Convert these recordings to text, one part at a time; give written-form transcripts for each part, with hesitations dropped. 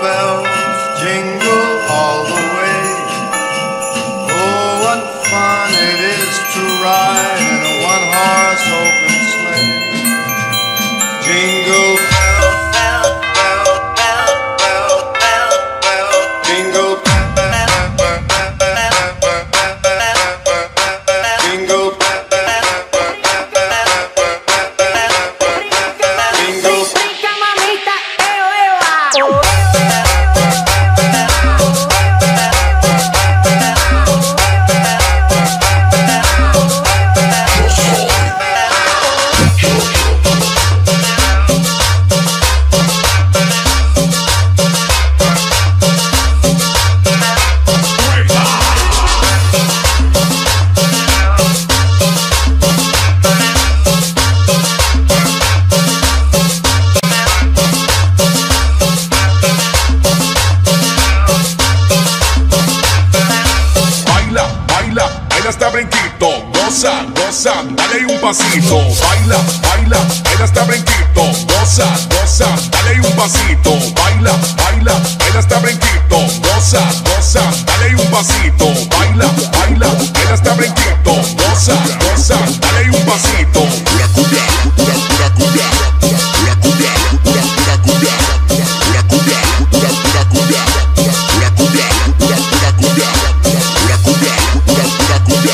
bells jingle all the way. Oh, what fun it is to ride in a one-horse open sleigh. Jingle bell, bell, bell, bell, bell, bell, bell. Jingle bell, bell, bell, bell, bell, bell, bell. Jingle bell, bell, bell, bell, bell, bell. Jingle. Brinca, mamita, eu. Hasta brinquito, goza, goza, dale un pasito. Baila, baila, baila hasta brinquito, goza, goza, dale un pasito. Baila, baila, baila hasta brinquito, goza, goza, dale un pasito. Baila, baila, baila hasta brinquito, goza, goza, dale un pasito. Pura cumbia, pura pura cumbia, pura cumbia, pura pura cumbia, pura cumbia, pura pura cumbia, pura cumbia, pura pura cumbia, pura cumbia, pura pura cumbia.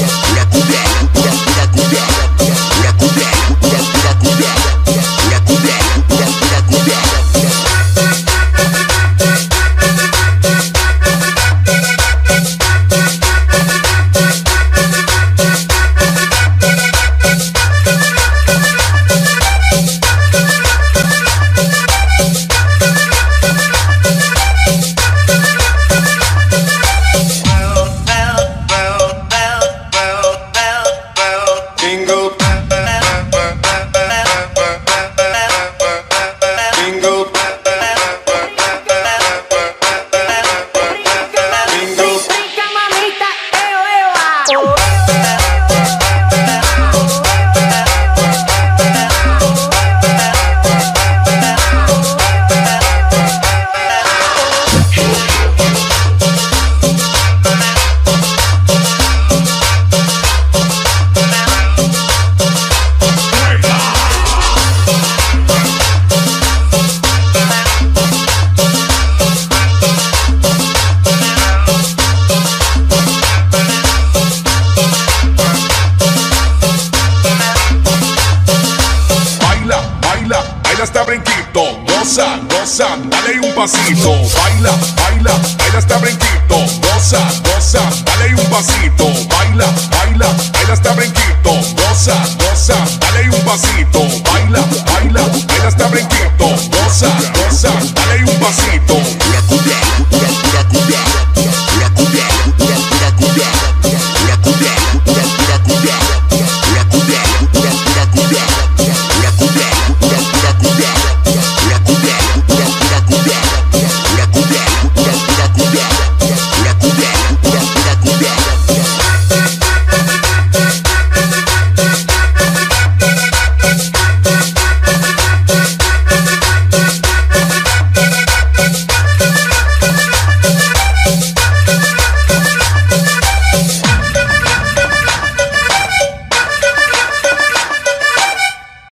Hasta brinquito, goza, goza, dale un pasito. Baila, baila, baila hasta brinquito, goza, goza, dale un pasito. Baila, baila, baila hasta brinquito, goza, goza, dale un pasito. Baila, baila.